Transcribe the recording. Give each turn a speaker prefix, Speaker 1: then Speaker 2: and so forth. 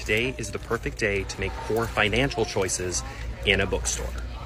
Speaker 1: today is the perfect day to make poor financial choices in a bookstore.